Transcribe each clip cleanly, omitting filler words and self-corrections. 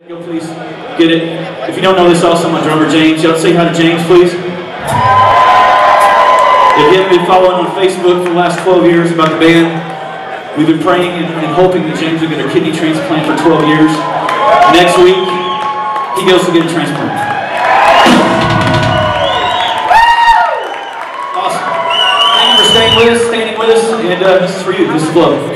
Please get it. If you don't know this, also my drummer James. Y'all say hi to James, please. If you haven't been following on Facebook for the last 12 years about the band, we've been praying and hoping that James will get a kidney transplant for 12 years. Next week, he goes to get a transplant. Awesome. Thank you for standing with us, and this is for you. This is love.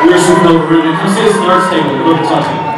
We're SuperNova RemNant. Come see us at the arts table. We'd love to talk to you.